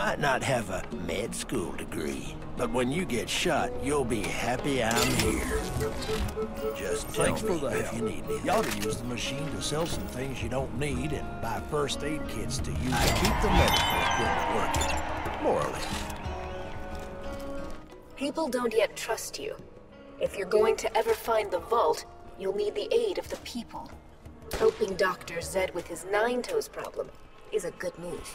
might not have a med school degree, but when you get shot, you'll be happy I'm here. Just thanks for the help. You need anything. You ought to use the machine to sell some things you don't need and buy first aid kits to use. I keep the medical equipment working, more or less. People don't yet trust you. If you're going to ever find the vault, you'll need the aid of the people. Helping Dr. Zed with his nine-toes problem is a good move.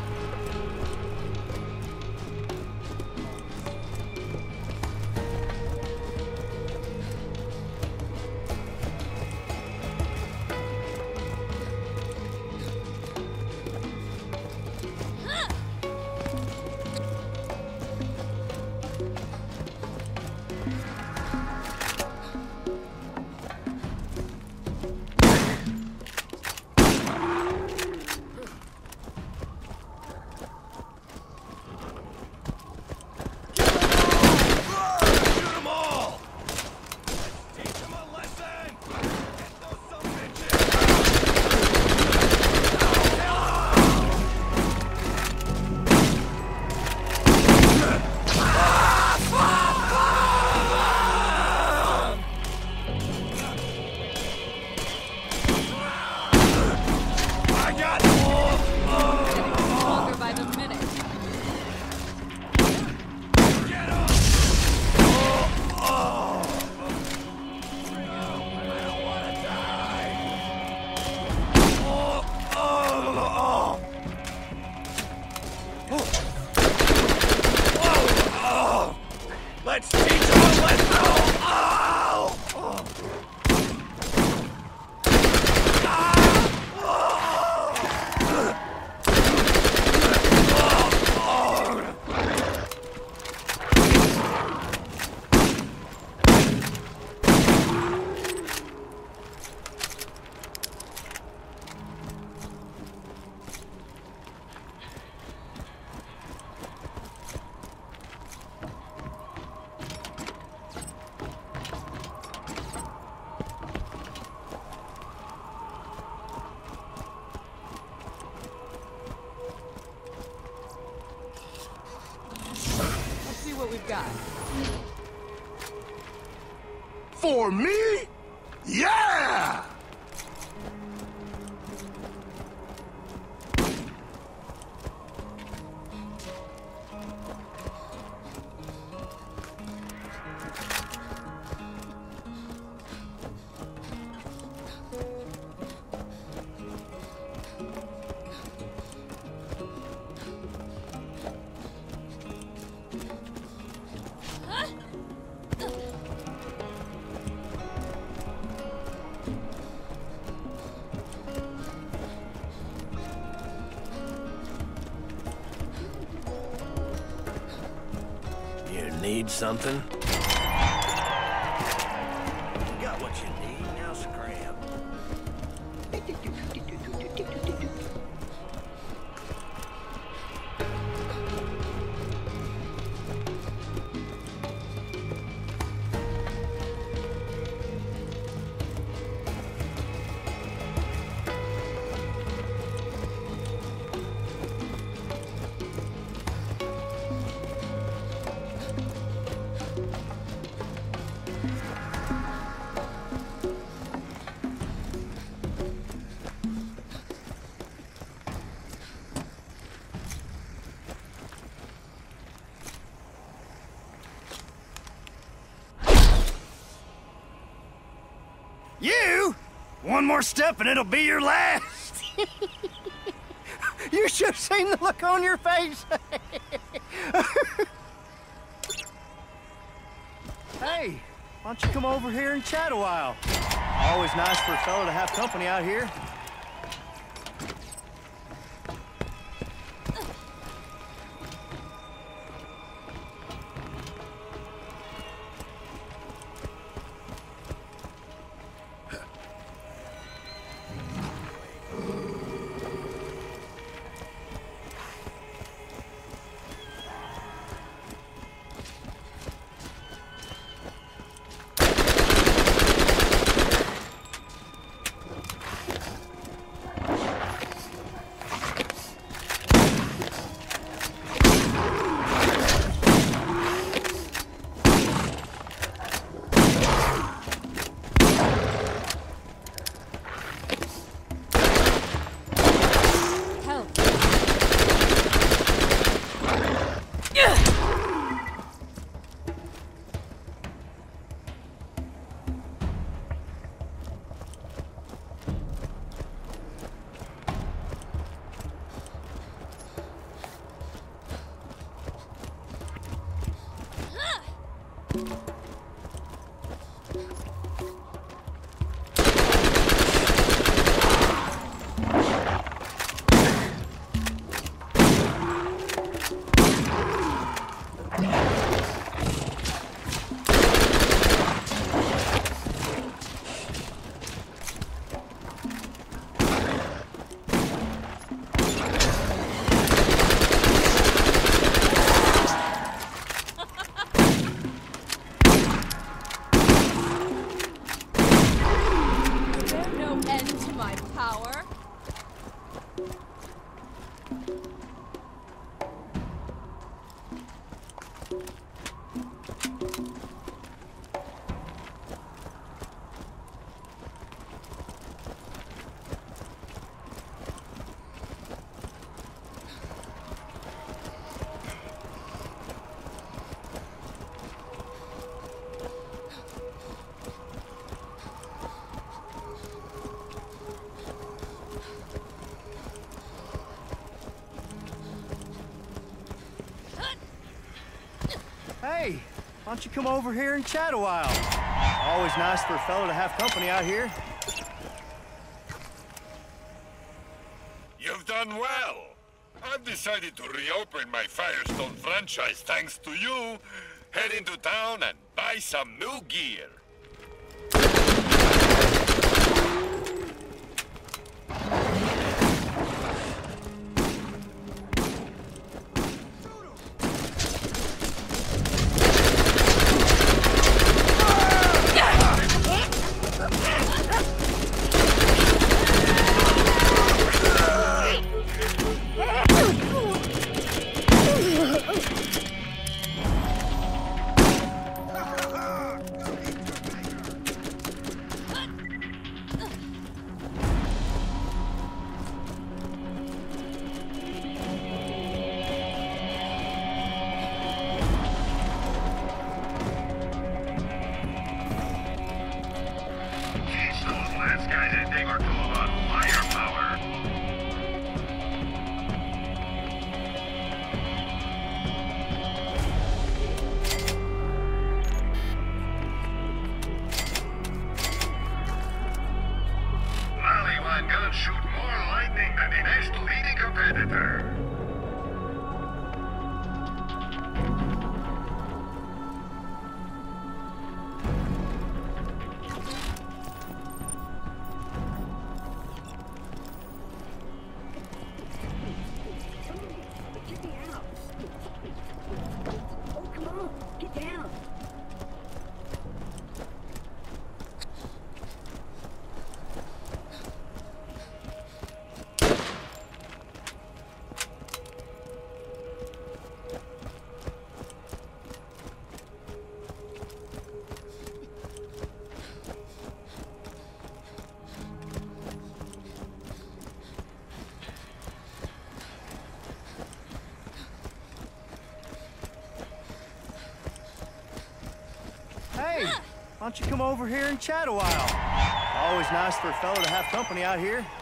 Let's teach them a lesson! What we've got. For me? Yeah! Need something? You got what you need, now scram. You? One more step and it'll be your last. You should have seen the look on your face. Hey, why don't you come over here and chat a while? Always nice for a fellow to have company out here. Hey, why don't you come over here and chat a while? Always nice for a fellow to have company out here. You've done well. I've decided to reopen my Firestone franchise thanks to you. Head into town and buy some new gear. Hey, why don't you come over here and chat a while? Always nice for a fellow to have company out here.